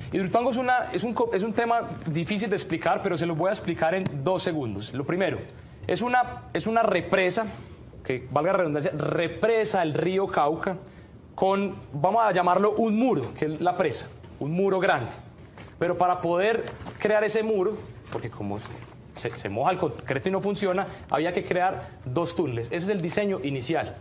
Hidroituango es un tema difícil de explicar, pero se lo voy a explicar en 2 segundos. Lo primero, es una represa, que valga la redundancia, represa el río Cauca con, vamos a llamarlo un muro, que es la presa, un muro grande. Pero para poder crear ese muro, porque como se moja el concreto y no funciona, había que crear 2 túneles. Ese es el diseño inicial.